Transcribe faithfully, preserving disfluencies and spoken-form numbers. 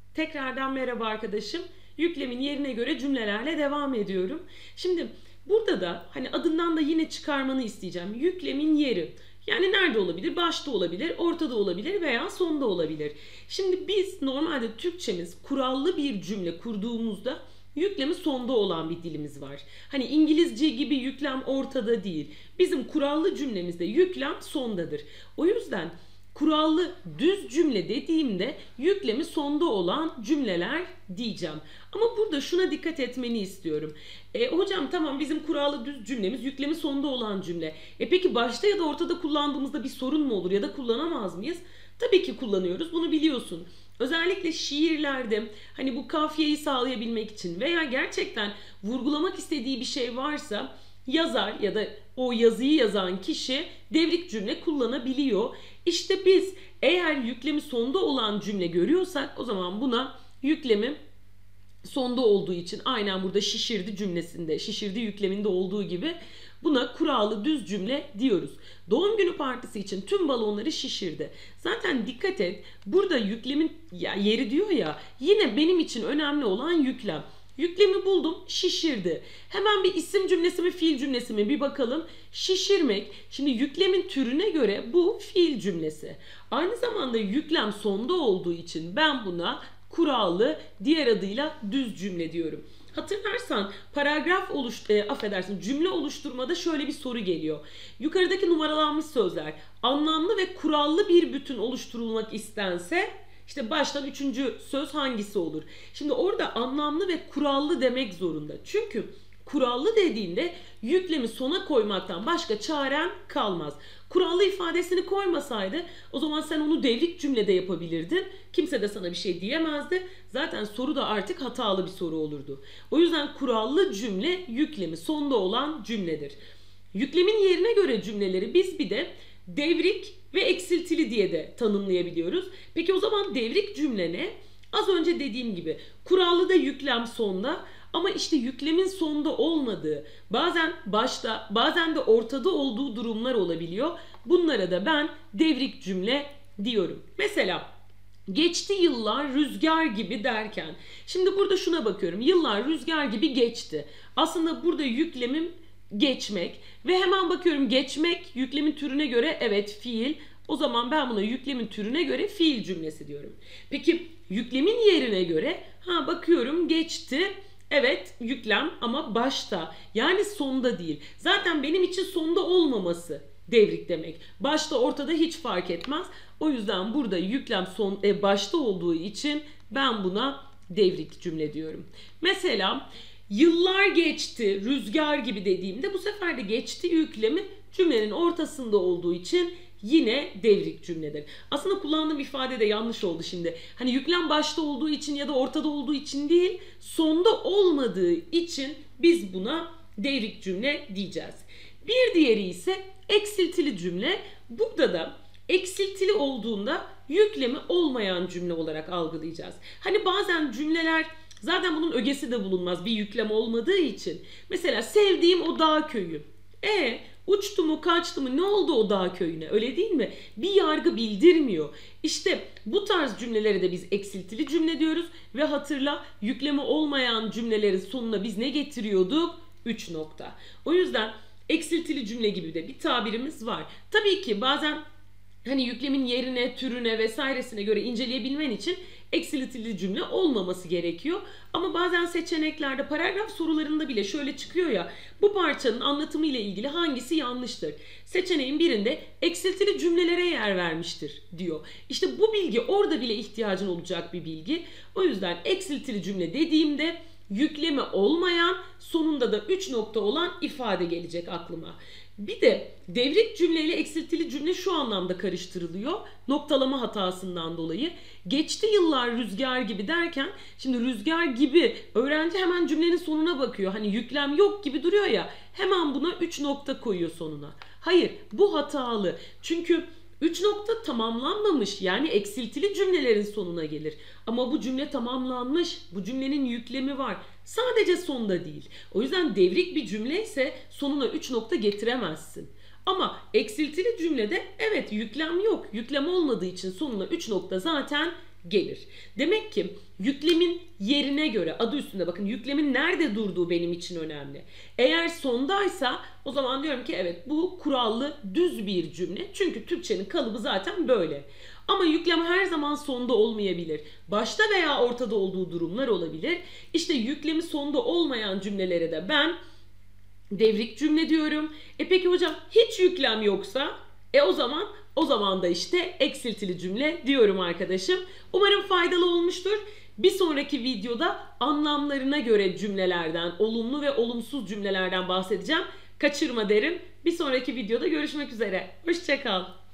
Tekrardan merhaba arkadaşım. Yüklemin yerine göre cümlelerle devam ediyorum. Şimdi burada da hani adından da yine çıkarmanı isteyeceğim. Yüklemin yeri. Yani nerede olabilir? Başta olabilir, ortada olabilir veya sonda olabilir. Şimdi biz normalde Türkçemiz kurallı bir cümle kurduğumuzda yüklemi sonda olan bir dilimiz var. Hani İngilizce gibi yüklem ortada değil. Bizim kurallı cümlemizde yüklem sondadır. O yüzden kurallı düz cümle dediğimde yüklemi sonda olan cümleler diyeceğim. Ama burada şuna dikkat etmeni istiyorum. E, hocam tamam bizim kurallı düz cümlemiz yüklemi sonda olan cümle. E peki başta ya da ortada kullandığımızda bir sorun mu olur ya da kullanamaz mıyız? Tabii ki kullanıyoruz, bunu biliyorsun. Özellikle şiirlerde hani bu kafiyeyi sağlayabilmek için veya gerçekten vurgulamak istediği bir şey varsa yazar ya da o yazıyı yazan kişi devrik cümle kullanabiliyor. İşte biz eğer yüklemi sonda olan cümle görüyorsak o zaman buna yüklemi sonda olduğu için aynen burada şişirdi cümlesinde, şişirdi yükleminde olduğu gibi buna kurallı düz cümle diyoruz. Doğum günü partisi için tüm balonları şişirdi. Zaten dikkat et, burada yüklemin ya yeri diyor ya, yine benim için önemli olan yüklem. Yüklemi buldum, şişirdi. Hemen bir isim cümlesi mi, fiil cümlesi mi bir bakalım. Şişirmek. Şimdi yüklemin türüne göre bu fiil cümlesi. Aynı zamanda yüklem sonda olduğu için ben buna kurallı, diğer adıyla düz cümle diyorum. Hatırlarsan paragraf oluş, e, affedersin cümle oluşturmada şöyle bir soru geliyor. Yukarıdaki numaralanmış sözler anlamlı ve kurallı bir bütün oluşturulmak istense İşte baştan üçüncü söz hangisi olur? Şimdi orada anlamlı ve kurallı demek zorunda. Çünkü kurallı dediğinde yüklemi sona koymaktan başka çaren kalmaz. Kurallı ifadesini koymasaydı o zaman sen onu devrik cümlede yapabilirdin. Kimse de sana bir şey diyemezdi. Zaten soru da artık hatalı bir soru olurdu. O yüzden kurallı cümle yüklemi sonda olan cümledir. Yüklemin yerine göre cümleleri biz bir de devrik ve eksiltili diye de tanımlayabiliyoruz. Peki o zaman devrik cümle ne? Az önce dediğim gibi kurallı da yüklem sonda ama işte yüklemin sonda olmadığı, bazen başta bazen de ortada olduğu durumlar olabiliyor. Bunlara da ben devrik cümle diyorum. Mesela geçti yıllar rüzgar gibi derken. Şimdi burada şuna bakıyorum. Yıllar rüzgar gibi geçti. Aslında burada yüklemim geçmek ve hemen bakıyorum geçmek yüklemin türüne göre evet fiil. O zaman ben buna yüklemin türüne göre fiil cümlesi diyorum. Peki yüklemin yerine göre ha bakıyorum geçti. Evet yüklem ama başta yani sonda değil. Zaten benim için sonda olmaması devrik demek. Başta ortada hiç fark etmez. O yüzden burada yüklem son e, başta olduğu için ben buna devrik cümle diyorum. Mesela yıllar geçti rüzgar gibi dediğimde bu sefer de geçti yüklemi cümlenin ortasında olduğu için yine devrik cümledir. Aslında kullandığım ifade de yanlış oldu şimdi. Hani yüklem başta olduğu için ya da ortada olduğu için değil, sonda olmadığı için biz buna devrik cümle diyeceğiz. Bir diğeri ise eksiltili cümle. Burada da eksiltili olduğunda yüklemi olmayan cümle olarak algılayacağız. Hani bazen cümleler zaten bunun ögesi de bulunmaz bir yüklem olmadığı için. Mesela sevdiğim o dağ köyü. E uçtu mu kaçtı mı ne oldu o dağ köyüne öyle değil mi? Bir yargı bildirmiyor. İşte bu tarz cümlelere de biz eksiltili cümle diyoruz. Ve hatırla yüklemi olmayan cümlelerin sonuna biz ne getiriyorduk? üç nokta. O yüzden eksiltili cümle gibi de bir tabirimiz var. Tabii ki bazen hani yüklemin yerine, türüne vesairesine göre inceleyebilmen için eksiltili cümle olmaması gerekiyor. Ama bazen seçeneklerde paragraf sorularında bile şöyle çıkıyor ya, bu parçanın anlatımı ile ilgili hangisi yanlıştır? Seçeneğin birinde eksiltili cümlelere yer vermiştir diyor. İşte bu bilgi orada bile ihtiyacın olacak bir bilgi. O yüzden eksiltili cümle dediğimde yüklemi olmayan, sonunda da üç nokta olan ifade gelecek aklıma. Bir de devrik cümle ile eksiltili cümle şu anlamda karıştırılıyor. Noktalama hatasından dolayı. Geçti yıllar rüzgar gibi derken şimdi rüzgar gibi öğrenci hemen cümlenin sonuna bakıyor. Hani yüklem yok gibi duruyor ya. Hemen buna üç nokta koyuyor sonuna. Hayır, bu hatalı. Çünkü üç nokta tamamlanmamış yani eksiltili cümlelerin sonuna gelir. Ama bu cümle tamamlanmış. Bu cümlenin yüklemi var. Sadece sonda değil. O yüzden devrik bir cümle ise sonuna üç nokta getiremezsin. Ama eksiltili cümlede evet yüklem yok. Yüklem olmadığı için sonuna üç nokta zaten gelir. Demek ki yüklemin yerine göre, adı üstünde bakın, yüklemin nerede durduğu benim için önemli. Eğer sondaysa o zaman diyorum ki evet, bu kurallı düz bir cümle. Çünkü Türkçenin kalıbı zaten böyle. Ama yüklem her zaman sonda olmayabilir. Başta veya ortada olduğu durumlar olabilir. İşte yüklemi sonda olmayan cümlelere de ben devrik cümle diyorum. E peki hocam hiç yüklem yoksa? E o zaman o zaman da işte eksiltili cümle diyorum arkadaşım. Umarım faydalı olmuştur. Bir sonraki videoda anlamlarına göre cümlelerden, olumlu ve olumsuz cümlelerden bahsedeceğim. Kaçırma derim. Bir sonraki videoda görüşmek üzere. Hoşça kal.